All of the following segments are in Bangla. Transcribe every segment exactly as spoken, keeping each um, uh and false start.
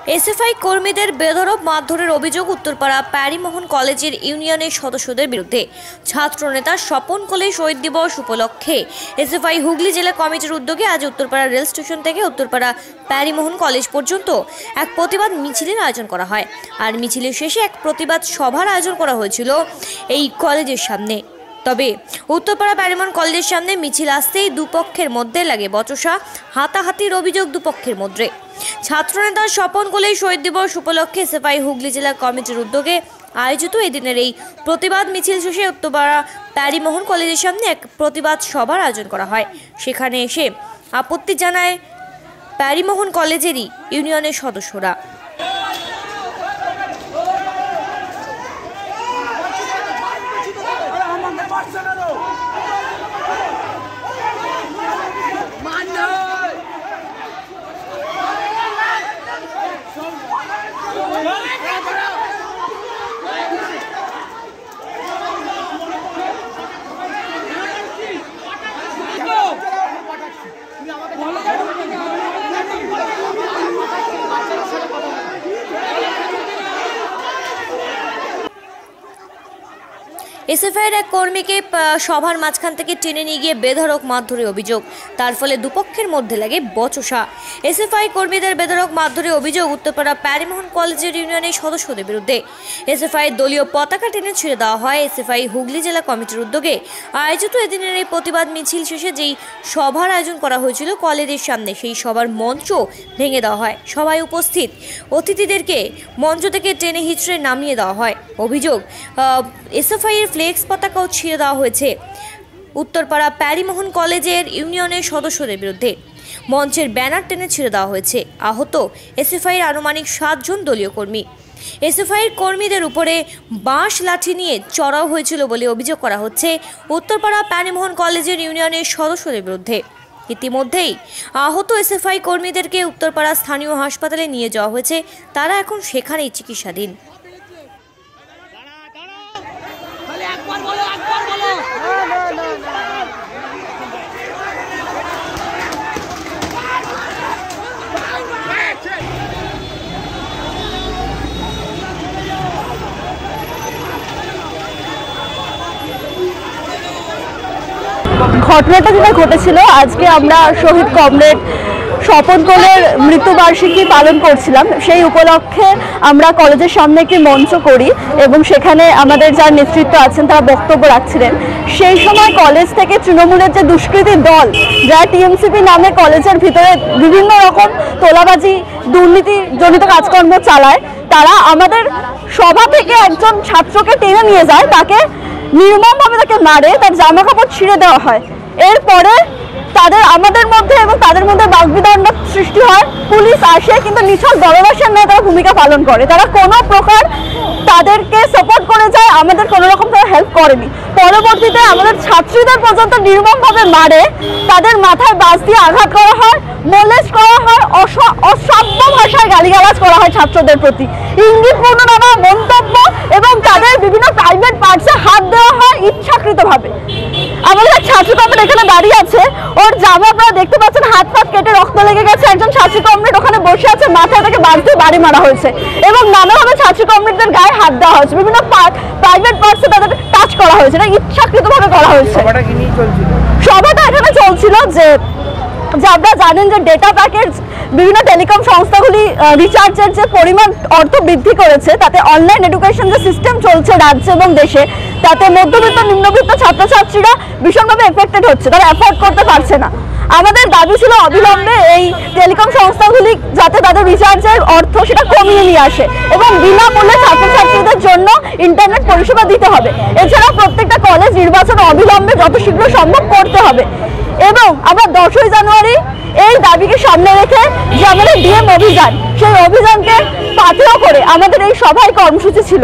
এসএফআই কর্মীদের বেধড়ক মারধরের অভিযোগ উত্তরপাড়া প্যারিমোহন কলেজের ইউনিয়নের সদস্যদের বিরুদ্ধে। ছাত্রনেতা স্বপন কোলে শহীদ দিবস উপলক্ষে এসএফআই হুগলি জেলা কমিটির উদ্যোগে আজ উত্তরপাড়া রেল স্টেশন থেকে উত্তরপাড়া প্যারিমোহন কলেজ পর্যন্ত এক প্রতিবাদ মিছিলের আয়োজন করা হয়। আর মিছিলের শেষে এক প্রতিবাদ সভার আয়োজন করা হয়েছিল এই কলেজের সামনে। তবে উত্তরপাড়া প্যারিমোহন কলেজের সামনে মিছিল আসতেই দুপক্ষের মধ্যে লাগে বচসা, হাতাহাতির অভিযোগ দুপক্ষের মধ্যে। ছাত্রনেতা স্বপন কোলে শহীদ দিবস উপলক্ষে এসএফআই হুগলি জেলা কমিটির উদ্যোগে আয়োজিত এদিনের এই প্রতিবাদ মিছিল শেষে উত্তরপাড়া প্যারিমোহন কলেজের সামনে এক প্রতিবাদ সভার আয়োজন করা হয়। সেখানে এসে আপত্তি জানায় প্যারিমোহন কলেজেরই ইউনিয়নের সদস্যরা। এসএফআইয়ের এক কর্মীকে সভার মাঝখান থেকে টেনে নিয়ে গিয়ে বেধড়ক মারধরের অভিযোগ, তার ফলে দুপক্ষের মধ্যে লাগে বচসা। এসএফআই কর্মীদের বেধড়ক মারধরের অভিযোগ উত্তরপাড়া প্যারিমোহন কলেজের ইউনিয়নের সদস্যদের বিরুদ্ধে। এসএফআইয়ের দলীয় পতাকা টেনে ছিঁড়ে দেওয়া হয়। এসএফআই হুগলি জেলা কমিটির উদ্যোগে আয়োজিত এদিনের এই প্রতিবাদ মিছিল শেষে যেই সভার আয়োজন করা হয়েছিল কলেজের সামনে, সেই সভার মঞ্চ ভেঙে দেওয়া হয়। সভায় উপস্থিত অতিথিদেরকে মঞ্চ থেকে টেনে হিচড়ে নামিয়ে দেওয়া হয়। অভিযোগ, এসএফআইয়ের ফ্লেক্স পতাকাও ছিঁড়ে দেওয়া হয়েছে উত্তরপাড়া প্যারিমোহন কলেজের ইউনিয়নের সদস্যদের বিরুদ্ধে। মঞ্চের ব্যানার টেনে ছিঁড়ে দেওয়া হয়েছে। আহত এসএফআইয়ের আনুমানিক সাতজন দলীয় কর্মী। এসএফআইয়ের কর্মীদের উপরে বাঁশ লাঠি নিয়ে চড়াও হয়েছিল বলে অভিযোগ করা হচ্ছে উত্তরপাড়া প্যারিমোহন কলেজের ইউনিয়নের সদস্যদের বিরুদ্ধে। ইতিমধ্যেই আহত এসএফআই কর্মীদেরকে উত্তরপাড়া স্থানীয় হাসপাতালে নিয়ে যাওয়া হয়েছে। তারা এখন সেখানেই চিকিৎসাধীন। ঘটনাটা যেটা ঘটেছিল, আজকে আমরা শহীদ কমরেড স্বপন কোলের মৃত্যুবার্ষিকী পালন করছিলাম। সেই উপলক্ষে আমরা কলেজের সামনে একটি মঞ্চ করি এবং সেখানে আমাদের যার নেতৃত্ব আছেন তারা বক্তব্য রাখছিলেন। সেই সময় কলেজ থেকে তৃণমূলের যে দুষ্কৃতী দল, যারা টিএমসিপি নামে কলেজের ভিতরে বিভিন্ন রকম তোলাবাজি দুর্নীতিজনিত কাজকর্ম চালায়, তারা আমাদের সভা থেকে একজন ছাত্রকে টেনে নিয়ে যায়, তাকে নির্মমভাবে তাকে মারে, তার জামা কাপড় ছিঁড়ে দেওয়া হয়। এরপরে তাদের আমাদের মধ্যে এবং তাদের মধ্যে বাগবিতণ্ড সৃষ্টি হয়। পুলিশ আসে, কিন্তু নিছক দলদাসের ন্যায় তারা ভূমিকা পালন করে। তারা কোনো প্রকার তাদেরকে সাপোর্ট করে যায়, আমাদের কোনো রকম তারা হেল্প করেনি। পরবর্তীতে আমাদের ছাত্রীদের পর্যন্ত নির্মমভাবে মারে, তাদের মাথায় বাস দিয়ে আঘাত করা হয়, মোলেস্ট করা হয়, অসভ্য ভাষায় গালিগালাজ করা হয় ছাত্রদের প্রতি, ইঙ্গিতপূর্ণ নানা মন্তব্য এবং তাদের বিভিন্ন প্রাইভেট পার্টসে হাত দেওয়া হয় ইচ্ছাকৃতভাবে। আমাদের ছাত্রী কমরেড এখানে দাঁড়িয়ে আছে, ওর জামা আপনারা দেখতে পাচ্ছেন হাত পাত কেটে রক্ত লেগে গেছে। একজন ছাত্রী কমরেড ওখানে বসে আছে, মাথায় তাকে বাস দিয়ে বাড়ি মারা হয়েছে এবং নানাভাবে ছাত্রী কমরেডদের গায়ে হাত দেওয়া হয়েছে, বিভিন্ন প্রাইভেট পার্টসে তাদের টাচ করা হয়েছে, এটা ইচ্ছাকৃতভাবে করা হয়েছে। সভাটা এখানে চলছিল যে যে আপনারা জানেন যে ডেটা প্যাকেজ বিভিন্ন টেলিকম সংস্থাগুলি রিচার্জের যে পরিমাণ অর্থ বৃদ্ধি করেছে, তাতে অনলাইন এডুকেশন যে সিস্টেম চলছে রাজ্যে এবং দেশে, তাতে মধ্যবিত্ত নিম্নবিত্ত ছাত্রছাত্রীরা ভীষণভাবে এফেক্টেড হচ্ছে, তারা অ্যাফোর্ড করতে পারছে না। আমাদের দাবি ছিল অবিলম্বে এই টেলিকম সংস্থাগুলি যাতে তাদের রিচার্জের অর্থ সেটা কমিয়ে নিয়ে আসে এবং বিনামূল্যে ছাত্রছাত্রীদের জন্য ইন্টারনেট পরিষেবা দিতে হবে। এছাড়া প্রত্যেকটা কলেজ নির্বাচন অবিলম্বে যত শীঘ্র সম্ভব করতে হবে। এবং আমরা দশই জানুয়ারি এই দাবিকে সামনে রেখে যে আমাদের ডিএম অভিযান, সেই অভিযানকে পাথেয় করে আমাদের এই সভায় কর্মসূচি ছিল।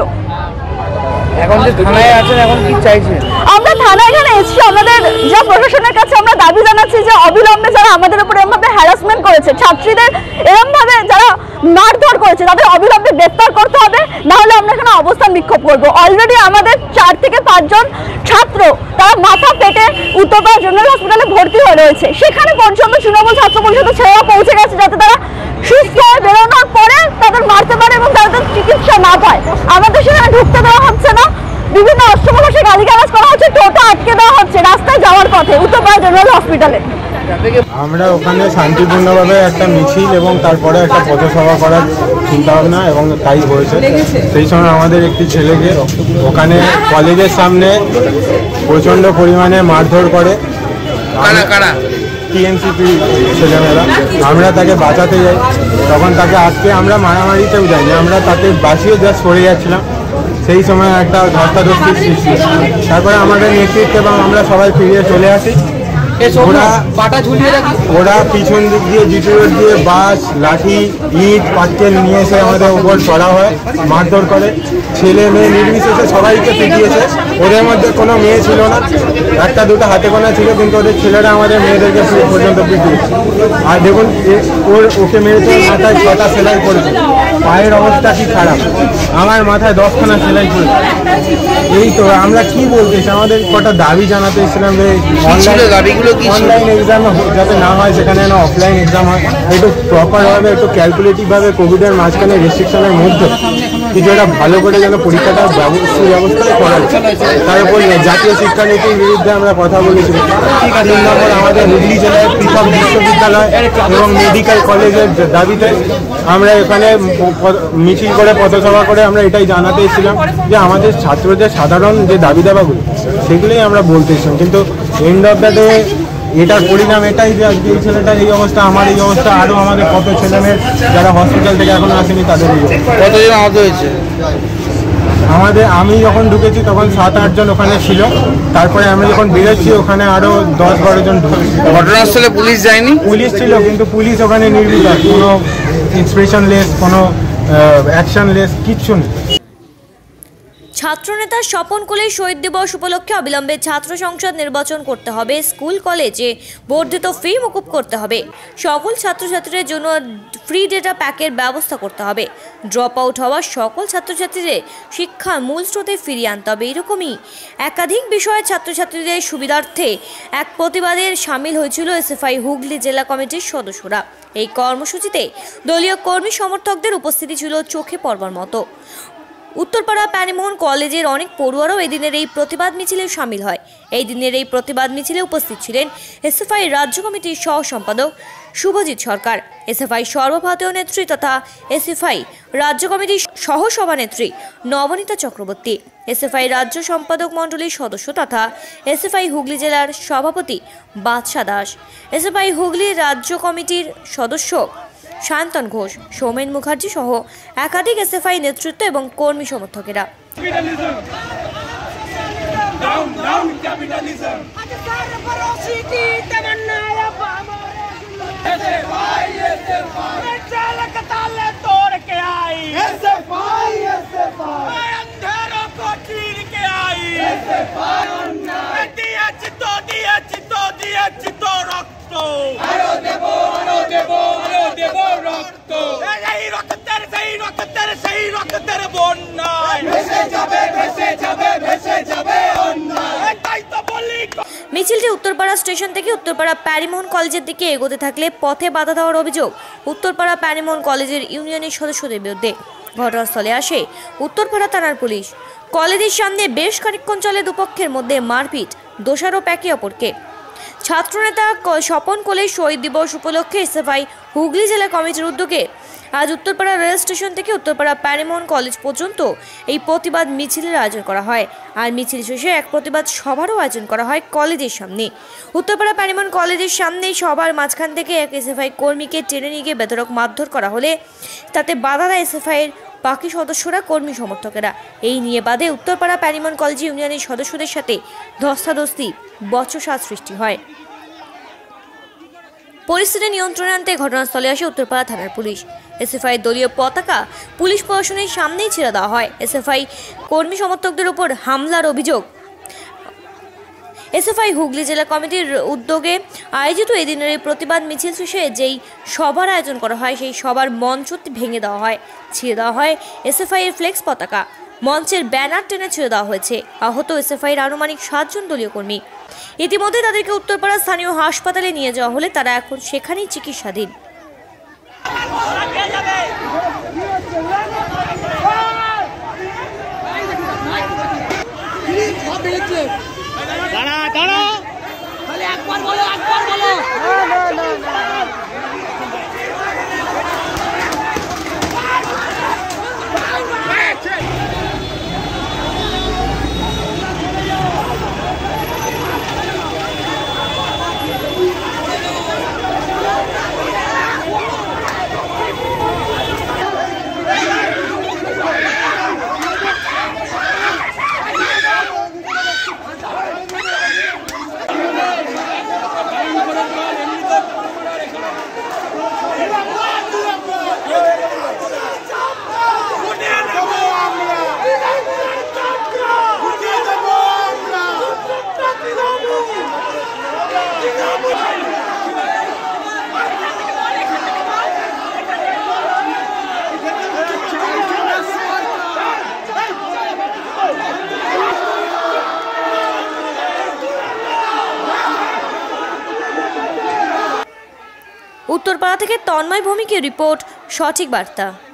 এখন যে থানায় আছেন, এখন কি চাইছেন? আমরা থানায় এখানে এসেছি, আমাদের যা প্রশাসনের কাছে আমরা দাবি জানাচ্ছি যে অবিলম্বে যারা আমাদের উপর এরমভাবে হ্যারাসমেন্ট করেছে, ছাত্রীদের এরমভাবে যারা মারধর করেছে, তাদের অবিলম্বে গ্রেফতার করতে হবে, নাহলে আমরা এখানে অবস্থান বিক্ষোভ করবো। অলরেডি আমাদের চার থেকে পাঁচজন ছাত্র তারা মাথা পেটে উত্তরপাড়া জেনারেল হসপিটালে ভর্তি হয়ে রয়েছে। সেখানে পর্যন্ত তৃণমূল ছাত্র পরিষদের ছেলেরা পৌঁছে গেছে যাতে তারা সুস্থ হয়ে বেরোনোর পরে তাদের পায়, আমাদের সেখানে ঢুকতে দেওয়া হচ্ছে না, বিভিন্ন অস্ত্রপ্রকাশে গালিগালাজ করা হচ্ছে, টোটো আটকে দেওয়া হচ্ছে রাস্তায় যাওয়ার পথে উত্তরপাড়া জেনারেল হসপিটালে। আমরা ওখানে শান্তিপূর্ণভাবে একটা মিছিল এবং তারপরে একটা পথসভা করার চিন্তাভাবনা এবং তাই হয়েছে। সেই সময় আমাদের একটি ছেলেকে ওখানে কলেজের সামনে প্রচণ্ড পরিমাণে মারধর করে টিএনসিপি ছেলেমেয়েরা। আমরা তাকে বাঁচাতে যাই, তখন তাকে আজকে আমরা মারামারিতেও যাইনি, আমরা তাকে বাঁচিয়ে জাস্ট সরে যাচ্ছিলাম। সেই সময় একটা ধস্তাধস্তির সৃষ্টি, তারপরে আমাদের নেতৃত্ব এবং আমরা সবাই ফিরিয়ে চলে আসি। ওরা ওরা পিছন দিক দিয়ে জিটি রোড দিয়ে বাস, লাঠি, ইট, পাটকেল নিয়ে এসে আমাদের উপর চড়া হয়, মারধর করে, ছেলে মেয়ে নির্বিশেষে সবাইকে পিটিয়েছে। ওদের মধ্যে কোনো মেয়ে ছিল না, একটা দুটো হাতে গোনা ছিল, কিন্তু ওদের ছেলেরা আমাদের মেয়েদেরকে পর্যন্ত পিটিয়েছে। আর দেখুন ওর ওকে মেরেছে, মাথায় ছটা সেলাই করেছে, পায়ের অবস্থা কি খারাপ, আমার মাথায় দশখানা সেলাই করেছে। এই তো আমরা কি বলতেছি, আমাদের কটা দাবি জানাতে এসেছিলাম যে অনলাইন অনলাইন এক্সাম যাতে না হয়, সেখানে না অফলাইন এক্সাম হয়, একটু প্রপারভাবে একটু ক্যালকুলেটিভভাবে কোভিডের মাঝখানে রেস্ট্রিকশনের মধ্যে কিছু একটা ভালো করে যেন পরীক্ষাটার সুব্যবস্থা করা যায়। তার উপর জাতীয় শিক্ষানীতির বিরুদ্ধে আমরা কথা বলেছিলাম। তিন নম্বর আমাদের হুগলি জেলায় পৃথক বিশ্ববিদ্যালয় এবং মেডিকেল কলেজের দাবিতে আমরা এখানে মিছিল করে পথসভা করে আমরা এটাই জানাতে এসেছিলাম যে আমাদের ছাত্রদের সাধারণ যে দাবি দাবাগুলো সেগুলোই আমরা বলতে এসেছিলাম। কিন্তু এন্ড অফ দ্য ডে এটার পরিণাম এটাই যে আজকে এই ছেলেটার এই অবস্থা, আমার এই অবস্থা, আরও আমাদের কত ছেলেমেয়ের যারা হসপিটাল থেকে এখনো আসেনি তাদের এই কতজন আহত হয়েছে। আমাদের আমি যখন ঢুকেছি তখন সাত আটজন ওখানে ছিল, তারপরে আমি যখন বেরোচ্ছি ওখানে আরও দশ বারো জন ঢুকেছি। ঘটনাস্থলে পুলিশ যায়নি? পুলিশ ছিল, কিন্তু পুলিশ ওখানে নির্বিকার, কোনো এক্সপ্রেশনলেস, কোনো অ্যাকশনলেস, কিচ্ছু নেই। ছাত্রনেতা স্বপন কোলের শহীদ দিবস উপলক্ষে অবিলম্বে ছাত্র সংসদ নির্বাচন করতে হবে, স্কুল কলেজে বর্ধিত ফি মকুব করতে হবে, সকল ছাত্রছাত্রীদের জন্য ফ্রি ডেটা প্যাকের ব্যবস্থা করতে হবে, ড্রপ আউট হওয়া সকল ছাত্রছাত্রীদের শিক্ষার মূল স্রোতে ফিরিয়ে আনতে হবে। এরকমই একাধিক বিষয়ে ছাত্রছাত্রীদের সুবিধার্থে এক প্রতিবাদের সামিল হয়েছিল এসএফআই হুগলি জেলা কমিটির সদস্যরা। এই কর্মসূচিতে দলীয় কর্মী সমর্থকদের উপস্থিতি ছিল চোখে পড়বার মতো। উত্তরপাড়া প্যানিমোহন কলেজের অনেক পড়ুয়ারাও এই দিনের এই প্রতিবাদ মিছিলে সামিল হয়। এই দিনের এই প্রতিবাদ মিছিলে উপস্থিত ছিলেন এসএফআই রাজ্য কমিটির সহ সম্পাদক শুভজিৎ সরকার, এসএফআই সর্বভারতীয় নেত্রী তথা এসএফআই রাজ্য কমিটির সহ সভানেত্রী নবনীতা চক্রবর্তী, এসএফআই রাজ্য সম্পাদক মণ্ডলীর সদস্য তথা এসএফআই হুগলি জেলার সভাপতি বাদশা দাস, এসএফআই হুগলি রাজ্য কমিটির সদস্য শান্তন ঘোষ, সৌমেন মুখার্জি সহ একাধিক এসএফআই নেতৃত্ব এবং কর্মী সমর্থকেরা। মিছিলটি উত্তরপাড়া স্টেশন থেকে উত্তরপাড়া প্যারিমোহন কলেজের দিকে এগোতে থাকলে পথে বাধা দেওয়ার অভিযোগ উত্তরপাড়া প্যারিমোহন কলেজের ইউনিয়নের সদস্যদের বিরুদ্ধে। ঘটনাস্থলে আসে উত্তরপাড়া থানার পুলিশ। কলেজের সামনে বেশ খানিকক্ষণ চলে দুপক্ষের মধ্যে মারপিট, দোষারোপ একে অপরকে। ছাত্রনেতা স্বপন কোলের শহীদ দিবস উপলক্ষে এসএফআই হুগলি জেলা কমিটির উদ্যোগে আজ উত্তরপাড়া রেল স্টেশন থেকে উত্তরপাড়া প্যারিমোহন কলেজ পর্যন্ত এই প্রতিবাদ মিছিলের আয়োজন করা হয়। আর মিছিল শেষে এক প্রতিবাদ সভারও আয়োজন করা হয় কলেজের সামনে। উত্তরপাড়া প্যারিমোহন কলেজের সামনে সবার মাঝখান থেকে এক এসএফআই কর্মীকে টেনে নিয়ে গিয়ে বেধড়ক মারধর করা হলে তাতে বাধা দেয় এসএফআইয়ের বাকি সদস্যরা, কর্মী সমর্থকেরা। এই নিয়ে বাদে উত্তরপাড়া প্যারিমোহন কলেজ ইউনিয়নের সদস্যদের সাথে ধস্তাধস্তি, বচসা সৃষ্টি হয়। পরিস্থিতি নিয়ন্ত্রণে আনতে ঘটনাস্থলে আসে উত্তরপাড়া থানার পুলিশ। এসএফআই দলীয় পতাকা পুলিশ প্রশাসনের সামনেই ছেড়ে দেওয়া হয়। এসএফআই কর্মী সমর্থকদের উপর হামলার অভিযোগ। এসএফআই হুগলি জেলা কমিটির উদ্যোগে আয়োজিত এদিনের এই প্রতিবাদ মিছিল শেষে যেই সভার আয়োজন করা হয় সেই সভার মঞ্চটি ভেঙে দেওয়া হয়, ছিঁড়ে দেওয়া হয় এসএফআই এর ফ্লেক্স পতাকা, মঞ্চের ব্যানার টেনে ছিঁড়ে দেওয়া হয়েছে। আহত এসএফআই এর আনুমানিক সাতজন দলীয় কর্মী। ইতিমধ্যে তাদেরকে উত্তরপাড়া স্থানীয় হাসপাতালে নিয়ে যাওয়া হলে তারা এখন সেখানেই চিকিৎসাধীন। উত্তরপাড়া থেকে তন্ময় ভৌমিকের রিপোর্ট, সঠিক বার্তা।